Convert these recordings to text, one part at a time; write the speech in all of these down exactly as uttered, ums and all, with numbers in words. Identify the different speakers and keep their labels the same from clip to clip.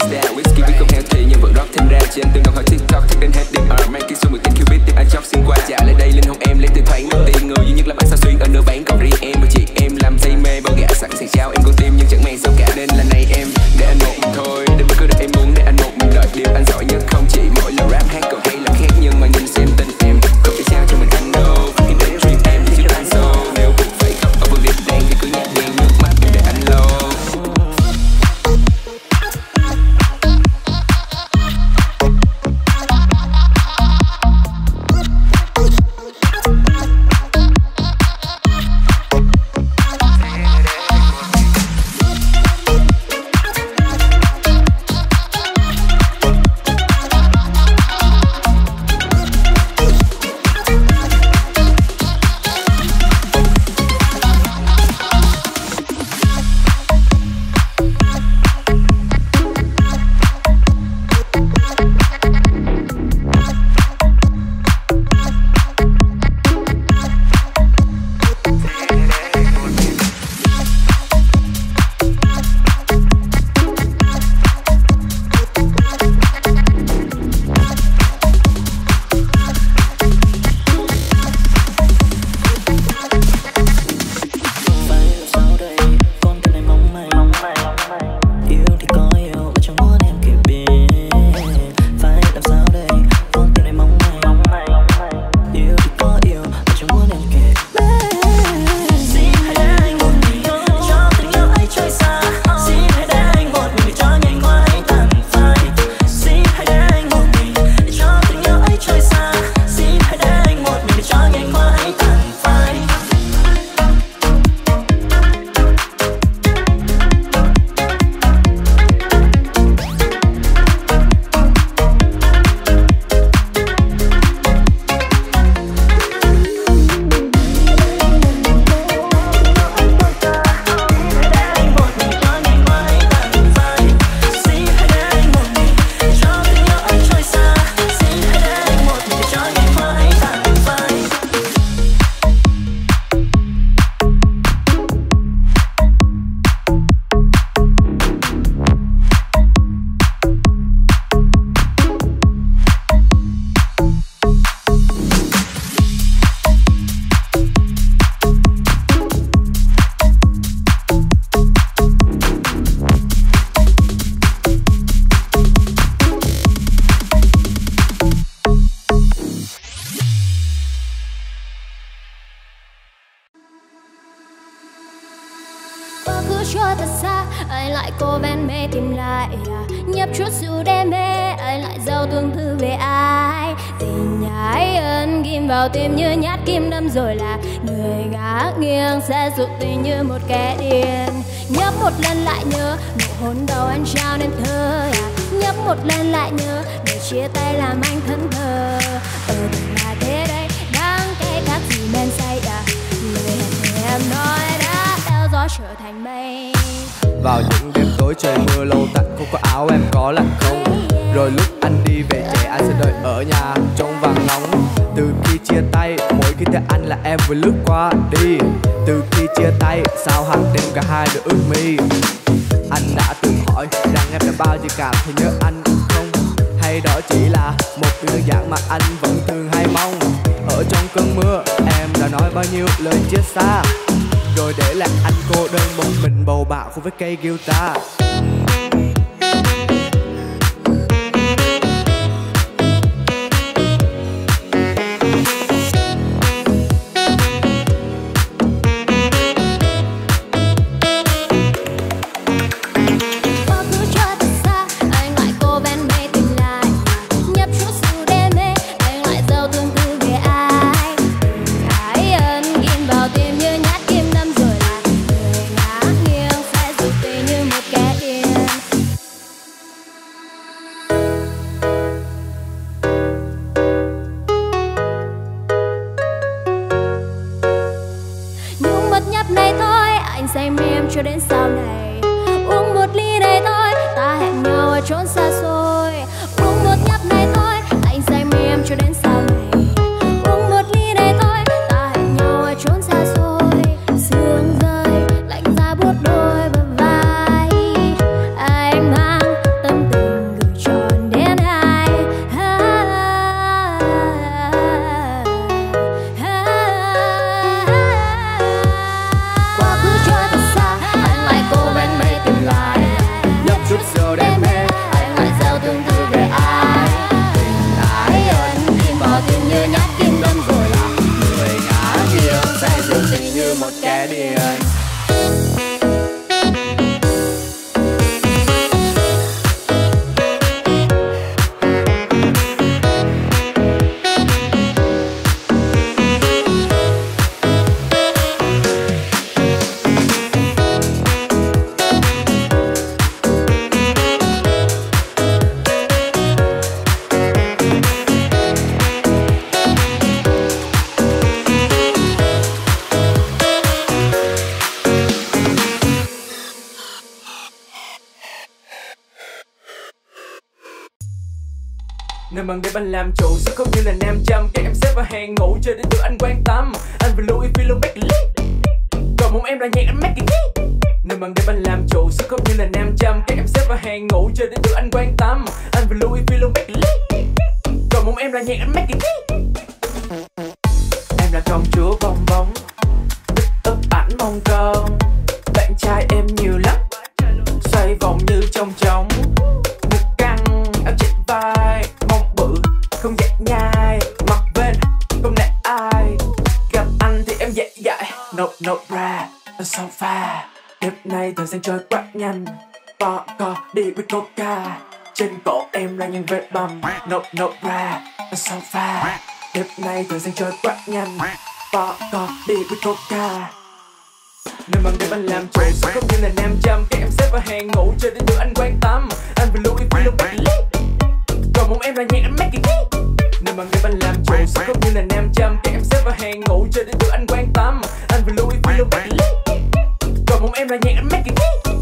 Speaker 1: freestyle whisky biết không healthy nhưng vẫn rock thêm ra trên từng đồng hỏi tiktok thích đến hết điểm ở mang kia xuống mười kênh cupid tìm anh chọc xuyên qua trả lại đây linh hồn em lấy từ thoáng tiền người duy nhất là bạn sao xuyên ở nửa bán còn riêng em và chị em làm say mê bao gã sẵn sàng trao em con tim nhưng chẳng mang sao cả nên là này em để anh một mình thôi đừng cứ đợi em muốn để anh một mình đợi điều anh giỏi nhất không chỉ mỗi lần rap hát còn hay là khác nhưng mà nhìn xem tình em không thể trao cho mình anh đâu khi đến dream em thì chưa anh sâu nếu buộc phải khóc ở vực điểm đen thì cứ nhạt nhẽo nước mắt đừng để anh lâu.
Speaker 2: cho thật xa, anh lại cố ven mê tìm lại à. Nhấp chút rượu đam mê, anh lại gieo tương tư về ai. Tình ái ân ghim vào tim như nhát kim đâm rồi là người ngã nghiêng sẽ dụ tình như một kẻ điên. Nhấp một lần lại nhớ nụ hôn đầu anh trao nên thơ à. Nhấp một lần lại nhớ để chia tay làm anh thẫn thờ. Ở tình là thế đây, đáng cái khác gì men say à. Lời hẹn em nói đã theo gió trở thành mây.
Speaker 3: Vào những đêm tối trời mưa lâu tặng không có áo em có lạnh không. Rồi lúc anh đi về trẻ anh sẽ đợi ở nhà trong vàng nóng. Từ khi chia tay mỗi khi thấy anh là em vừa lướt qua đi. Từ khi chia tay sao hàng đêm cả hai đều ướt mi. Anh đã từng hỏi rằng em đã bao giờ cảm thấy nhớ anh không, hay đó chỉ là một điều đơn giản mà anh vẫn thường hay mong. Ở trong cơn mưa em đã nói bao nhiêu lời chia xa, rồi để lại anh cô đơn một mình bầu bạo cùng với cây guitar.
Speaker 2: Cho đến sau này uống một ly đây thôi, ta hẹn nhau ở chốn xa xôi. Uống một nhấp này thôi, anh say mê em cho đến sau này. Uống một ly đây thôi, ta hẹn nhau ở chốn xa xôi. Sương rơi lạnh giá buốt đôi bờ vai, anh mang tâm tư
Speaker 3: Nên bằng để anh làm chủ sẽ không như là nam châm. Các em xếp vào hàng ngủ chơi đến từ anh quan tâm. Anh will Louis V luôn make it lit. Còn muốn em là nhạc anh make it lit. Nên bằng để anh làm chủ sẽ không như là nam châm. Các em xếp vào hàng ngủ chơi đến từ anh quan tâm. Anh will Louis V luôn make it lit. Còn muốn em là nhạc anh make it lit. Em là công chúa bong bóng, bích ức ảnh mong con. Bạn trai em nhiều lắm, xoay vòng như trong trống. Ngực căng, áo chạy vai, mông bự, không dạy nhai. Mặt bên, không nể ai. Gặp anh thì em dạy dạy. Nộp nộp ra, ở sofa. Đêm nay thời gian trôi quá nhanh. To co đi với coca. Trên cổ em là những vết bầm. Nộp nộp ra, ở sofa. Đêm nay thời gian trôi quá nhanh. To co đi với coca. Nên bằng đêm anh làm chủ sẽ không như là nam châm. Các em xếp vào hàng ngủ chơi đến từ anh quan tâm. Anh will Louis V luôn make it lit. Còn muốn em là nhạc anh make it lit. Nên bằng đêm anh làm chủ sẽ không như là nam châm. Các em xếp vào hàng ngủ chơi đến từ anh quan tâm. Anh will Louis V luôn make it lit. Còn muốn em là nhạc anh make it lit.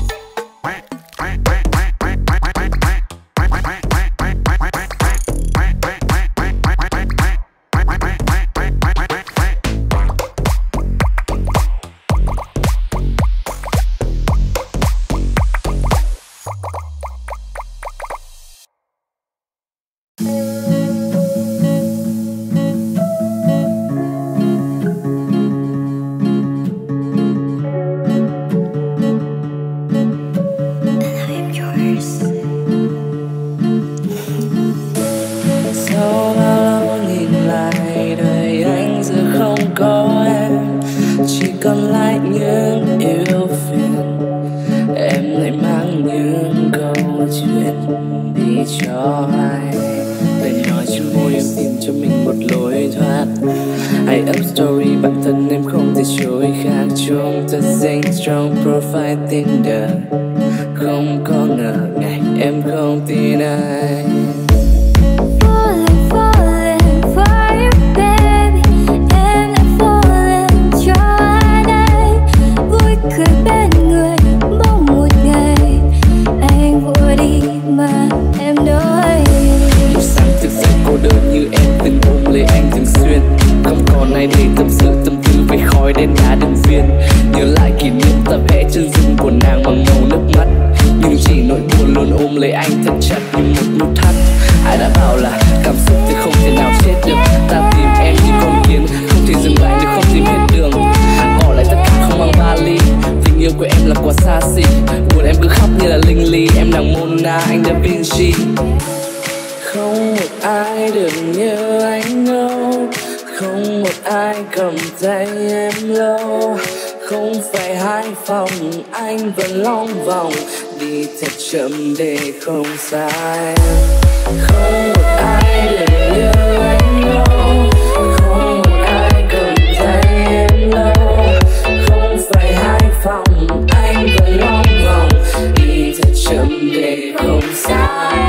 Speaker 3: Tinder không có ngờ ngày em không tin ai. Falling, falling for you baby. Em đã falling cho ai đây. Vui cười bên người bỗng một ngày anh vội đi mà em nói. Lúc sáng thức dậy cô đơn như em từng ôm lấy anh thường xuyên. Không còn ai để tâm sự tâm tư với khói đen đá đường viên. Nhớ lại kỷ niệm ta vẽ chân dung của nàng bằng màu nước mắt. Nhưng chỉ nỗi buồn luôn ôm lấy anh thật chặt như một nút thắt. Ai đã bảo là cảm xúc thì không thể nào chết được. Ta tìm em như con kiến, không thể dừng lại nếu không tìm hết đường. Bỏ lại tất cả không mang vali. Tình yêu của em là quá xa xỉ. Buồn em cứ khóc như là Linh Ly. Em nàng Mona, anh Da Vinci. Không một ai được như anh đâu. Không một ai cầm tay em lâu. Không phải hai phòng, anh vẫn long vòng. Đi thật chậm để không sai. Không một ai được như anh đâu. Không một ai cầm tay em lâu. Không phải hai phòng, anh vẫn long vòng. Đi thật chậm để không sai.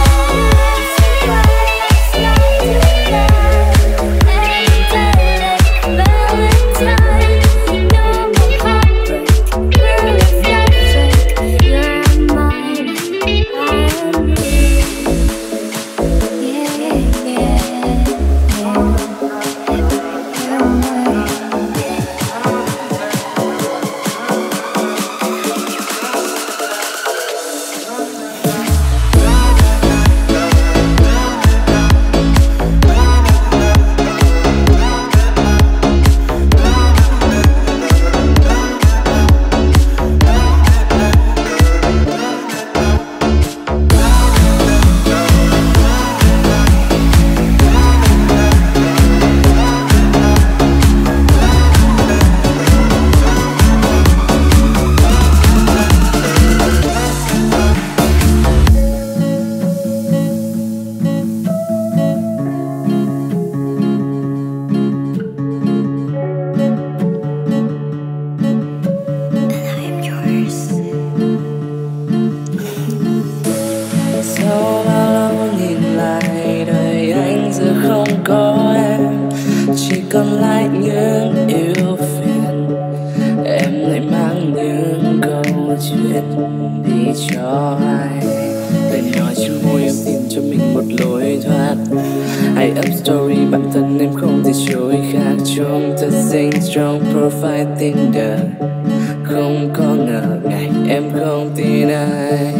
Speaker 3: còn lại những yêu phiền. Em lại mang những câu chuyện đi cho ai. Lời nói trên môi em tìm cho mình một
Speaker 4: lối thoát. Hãy up story bản thân em không thể chối khác. Trong thật xinh trong profile Tinder, không có ngờ ngày em không tin ai.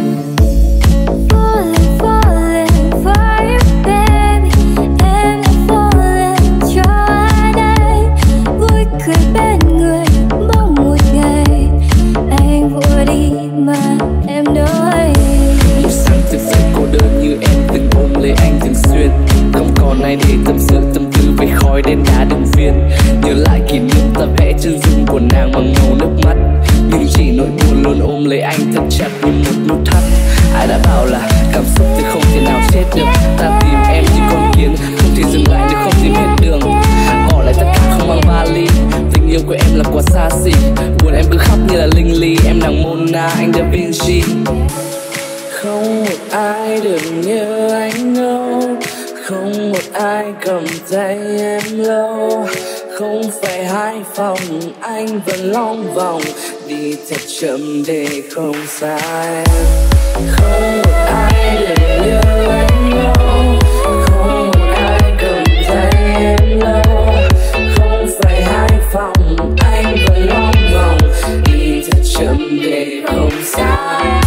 Speaker 2: Falling, falling for you, baby. Em đã falling cho ai đây? Vui cười bên người, mong một ngày anh vui đi mà em đôi.
Speaker 4: Một sáng thức dậy cô đơn như em từng ôm lấy anh thường xuyên. Không còn ai để tâm sự tâm tư về khói đen đá đường viên. Nhớ lại kỷ niệm ta vẽ chân dung của nàng bằng màu nước mắt. Nhưng chỉ nỗi buồn luôn ôm lấy anh thật chặt như một nút thắt. Ai đã bảo là cảm xúc thì không thể nào chết được. Ta tìm em như con kiến, không thể dừng lại nếu không tìm hết đường. Bỏ lại tất cả không mang vali. Tình yêu của em là quá xa xỉ. Buồn em cứ khóc như là linh ly. Em nàng Mona, anh Da Vinci. Không một ai được như anh đâu. Không một ai cầm tay em lâu. Không phải hai phòng anh vẫn long vòng. Đi thật chậm để không sai. Không một ai được như anh đâu. Không một ai cầm tay em lâu. Không phải hai phòng anh vẫn long vòng. Đi thật chậm để không sai.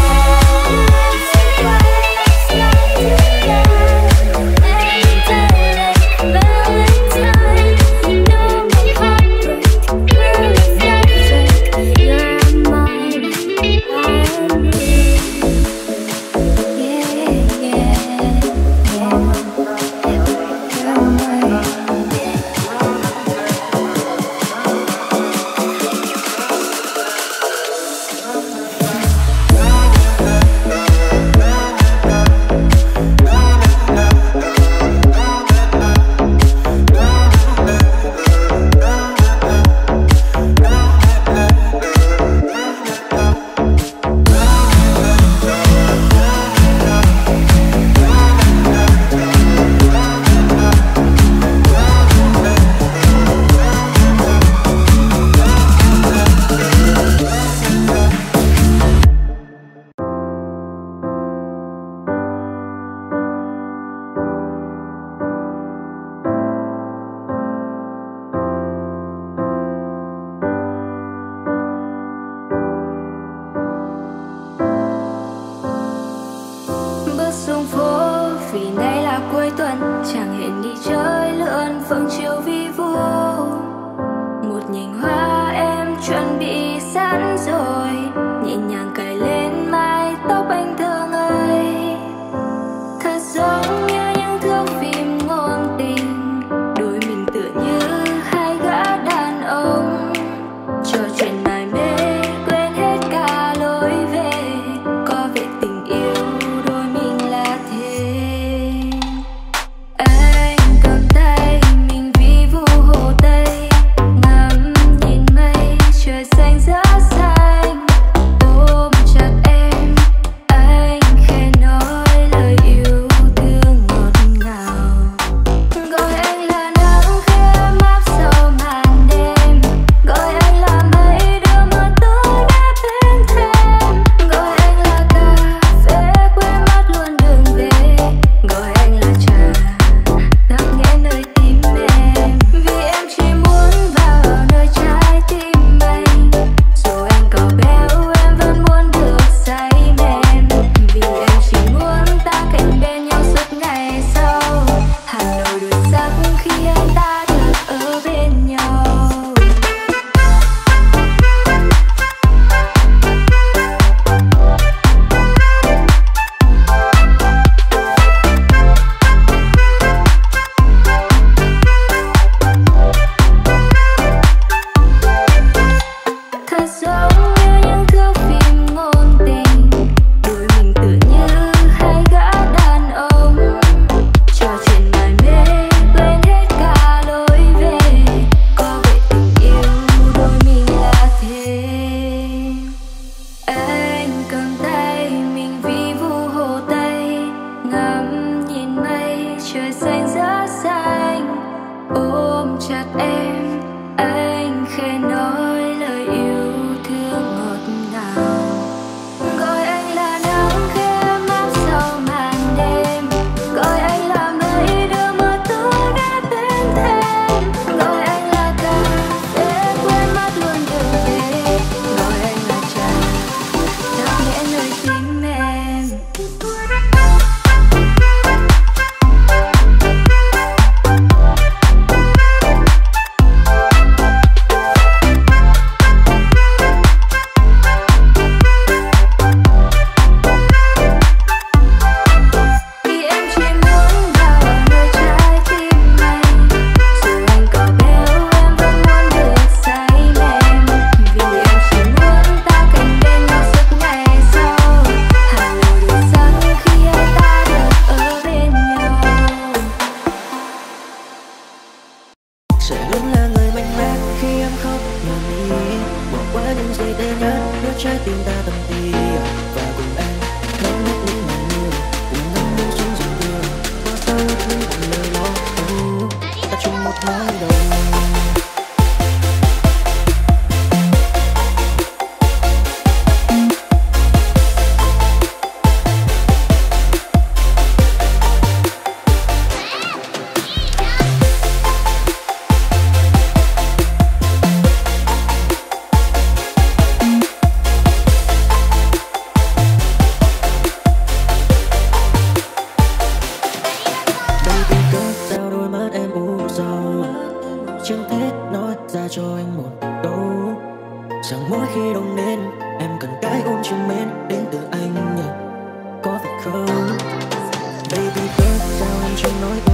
Speaker 2: Gọi anh là nắng khi em áp sau màn đêm, gọi anh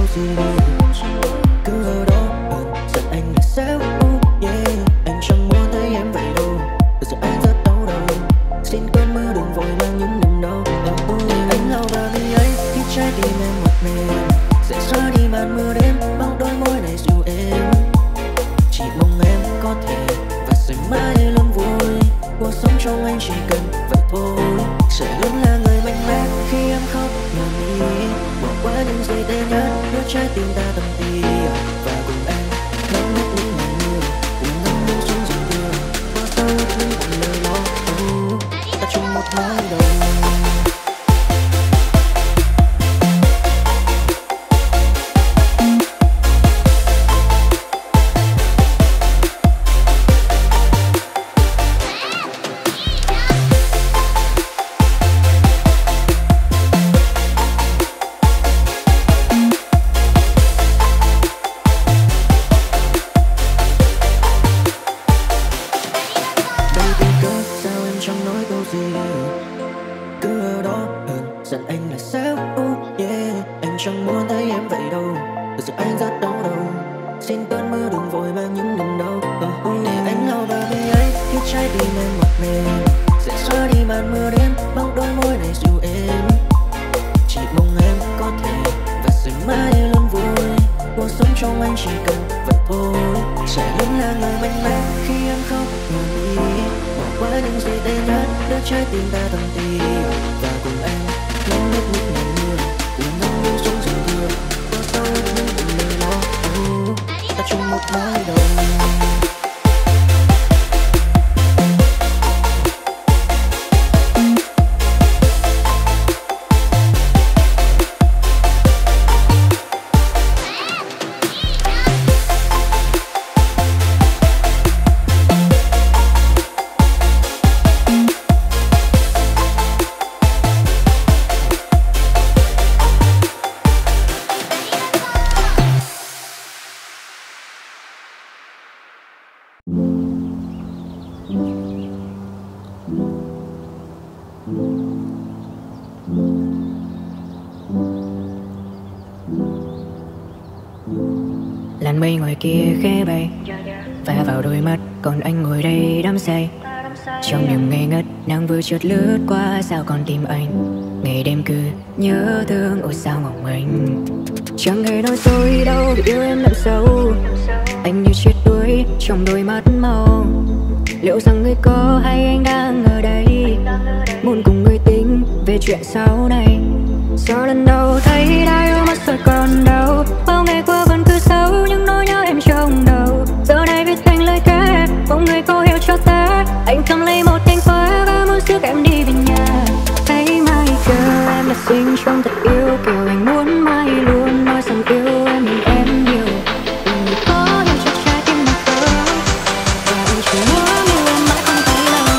Speaker 5: gì. Cứ ở đó hờn giận anh là sao, yeah. Anh chẳng muốn thấy em vậy đâu, thật sự anh rất đau đầu. Xin cơn mưa đừng vội mang những niềm đau. Anh lau vào mi ấy khi trái tim em một mình, sẽ xóa đi màn mưa đêm bằng đôi môi này dịu êm. Chỉ mong em có thể và rồi mãi luôn vui. Cuộc sống trong anh chỉ cần vậy thôi. Sẽ luôn là người mạnh mẽ khi em khóc nhòa mi. Bỏ qua những giây tệ nhất, đưa trái tim ta tầm tì. Và cùng em ngắm hết những màn mưa, cùng ngắm những xuống dòng mưa. Qua sau những bằng lời lo âu, ta chung một mái đầu.
Speaker 6: Làn mây ngoài kia khẽ bay phá vào đôi mắt, còn anh ngồi đây đắm say. Trong niềm ngây ngất nắng vừa chợt lướt qua, sao còn tim anh ngày đêm cứ nhớ thương. Ôi sao ngọc mình chẳng hề nói dối đâu, vì yêu em đậm sâu. Anh như chết đuối trong đôi mắt màu. Liệu rằng người có hay anh đang ở đây, muốn cùng người tính về chuyện sau này. Sao lần đầu thấy đã yêu mất rồi còn đâu, bao ngày qua vẫn cứ sâu những nỗi nhớ em trong đầu. Giờ này viết thành lời ca, mong người có hiểu cho ta. Anh cầm lấy một cành hoa và muốn rước em đi về nhà. Hãy mai chờ em là xinh trong thật yêu kiểu anh muốn mãi luôn nói rằng yêu em mình em nhiều. Đừng người có hiểu cho trái tim mình không, và anh chỉ muốn yêu em mãi không thấy lòng.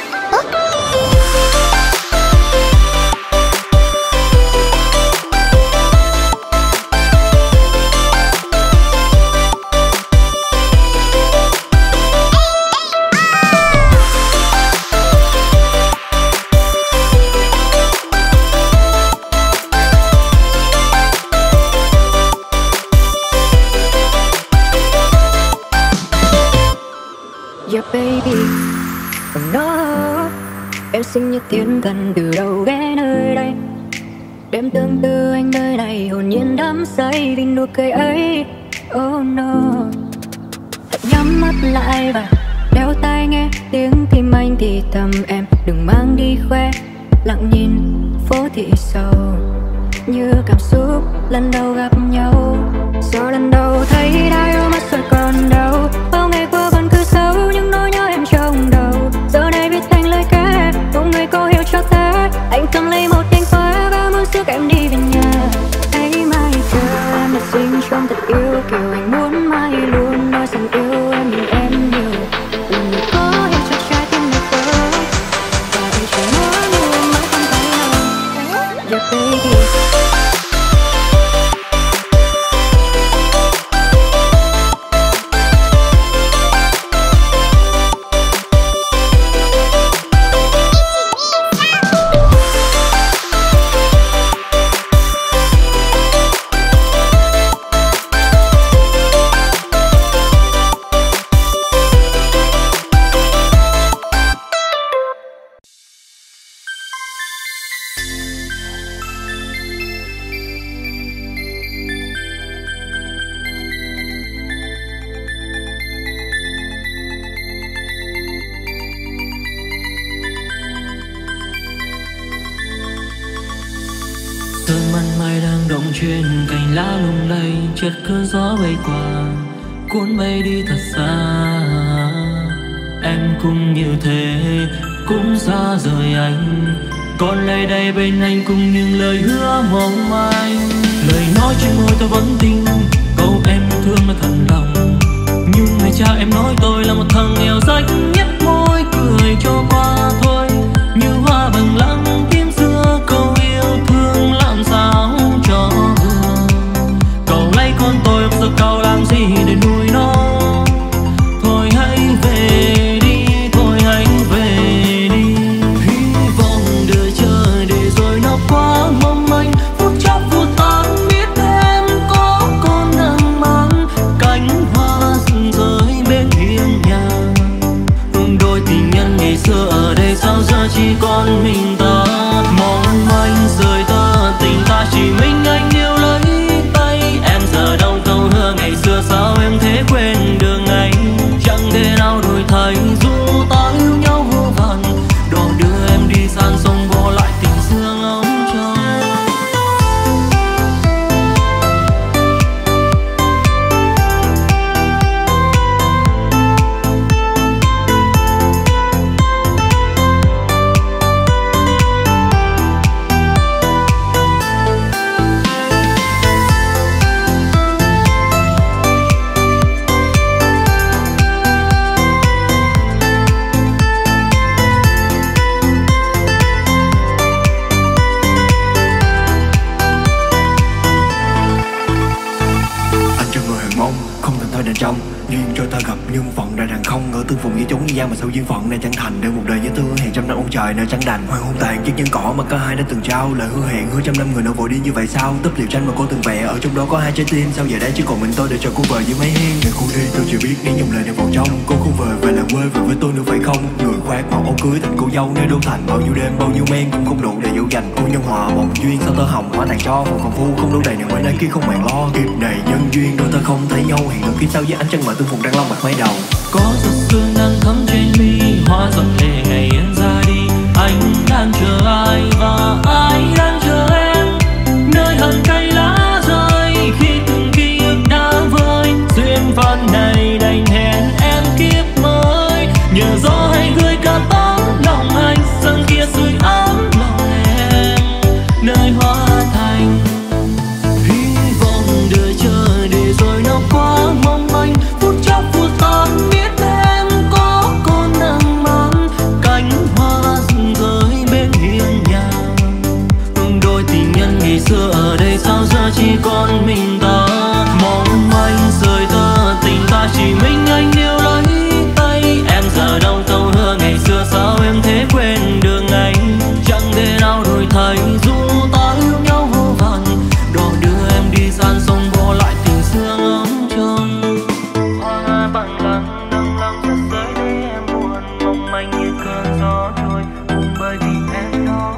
Speaker 6: Yeah baby, oh no. Em xinh như thiên thần từ đâu ghé nơi đây. Đêm tương tư anh nơi này hồn nhiên đắm say vì nụ cười ấy. Oh no. Hãy nhắm mắt lại và đeo tai nghe tiếng tim anh thì thầm. Em đừng mang đi khoe, lặng nhìn phố thị sầu như cảm xúc lần đầu gặp nhau. Sao lần đầu thấy đã yêu mất rồi còn đâu, bao ngày qua vẫn cứ sâu những nỗi nhớ em trong đầu. Giờ này viết thành lời ca, mong người có hiểu cho ta. Anh cầm lấy một cành hoa và muốn rước em đi về nhà. Hãy mai chờ em là xinh trong thật yêu kiểu anh muốn mãi luôn nói rằng yêu em mình em nhiều. Đừng người có hiểu cho trái tim này không, và anh chỉ muốn yêu em mãi không thấy lòng. Yeah baby.
Speaker 5: Sương màn mai đang động trên cành lá lung lay, chợt cơn gió bay qua cuốn bay đi thật xa. Em cũng như thế, cũng xa rời anh, còn lại đây bên anh cùng những lời hứa mong manh. Lời nói trên môi tôi vẫn tin, câu em yêu thương là thật lòng. Nhưng ngày cha em nói tôi là một thằng nghèo rách, nhếch môi cười cho qua thôi. Như hoa bằng lăng tím xưa, câu yêu thương làm sao cho vừa. Cậu lấy con tôi, giờ cậu làm gì để nuôi nó? Thôi hãy về đi, thôi hãy về đi. Hy vọng đợi chờ để rồi nó quá mong manh. Phút chốc phút tan biết em có con đang mang cánh hoa rừng rơi bên hiên nhà. Đôi tình nhân ngày xưa ở đây sao giờ chỉ còn mình ta. Mong manh rời ta, tình ta chỉ mình anh yêu lấy tay. Em giờ đâu câu hứa ngày xưa, sao em thế quên đường anh. Chẳng thể nào đổi thay dù ta yêu nhau vô vàn. Đò đưa em đi san sông bỏ lại tình xưa ngóng trông.
Speaker 7: Trong duyên cho ta gặp nhưng phận đã đàn không ở tương phùng như chúng như gian mà sao duyên phận này chẳng thành để một đời nhớ thương hẹn trăm năm ông trời nơi chẳng đành hoàng hôn tàn chiếc nhân cỏ mà có hai đã từng trao lời hứa hẹn hứa trăm năm người nào vội đi như vậy sao tấp liều tranh mà cô từng vẽ ở trong đó có hai trái tim sao giờ đây chỉ còn mình tôi để cho cô vợ dưới mái hiên ngày khu đi tôi chưa biết nếu dùng lời để vào trong cô không về về là quê về với tôi nữa phải không người khoác màu áo cưới thành cô dâu nơi đô thành bao nhiêu đêm bao nhiêu men cũng không đủ để dỗ dành cô nhân hòa một duyên sao tơ hồng hóa tàn cho một còn phu không đủ đầy nữa ngoài đây kia không màng lo kiếp này nhân duyên đôi ta không thấy nhau hẹn được kiếp sau với ánh trăng mở tương phùng đang long bạc mây đầu
Speaker 5: có giọt sương đang thấm trên mi hoa giọt lệ ngày em ra đi anh đang chờ ai và ai đang chờ em nơi hận cay lá rơi khi từng ký ức đã vơi duyên phận này đành hẹn em kiếp mới nhờ gió hay người ca tóc lòng anh sân kia sưởi ấm lòng em nơi hoa thành hy vọng đợi chờ để rồi nó quá mong manh phút chốc phút tan biết em có con đang mang cánh hoa rừng rơi bên hiên nhà đôi tình nhân ngày xưa ở đây sao giờ chỉ còn mình ta mong manh rời ta tình ta chỉ mình anh yêu lấy tay em giờ đâu câu hứa ngày xưa sao em thế quên đường anh chẳng thể nào đổi thay dù ta yêu nhau vô vàn đò đưa em đi gian sông bỏ lại tình xưa ngóng trông hoa bằng lăng nâng lăng chất rơi để em buồn mong manh như cơn gió trôi buồn bởi vì em đó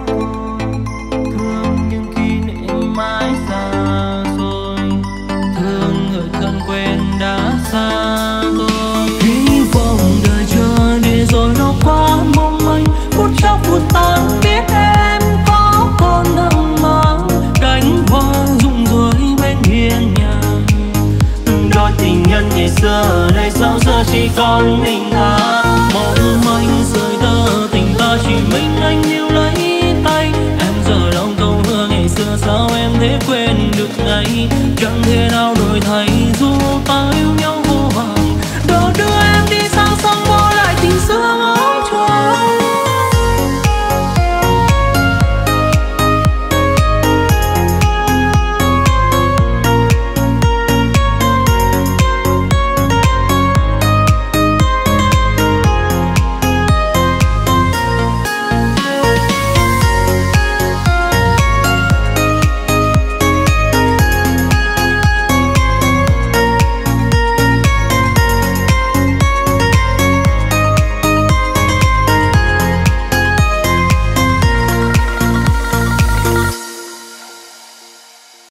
Speaker 5: thương những kỷ niệm mãi xa rồi thương người thân quên đã xa rồi hy vọng đợi chờ để rồi nó quá mong manh phút chốc phút tan biết em có con đang mang cánh hoa rụng rơi bên hiên nhà đôi tình nhân ngày xưa ở đây sao giờ chỉ còn mình ta mong manh rời tơ tình ta chỉ mình anh yêu lấy tay em giờ đâu câu hứa ngày xưa sao em thế quên được ngày chẳng thể nào đổi thay dù ta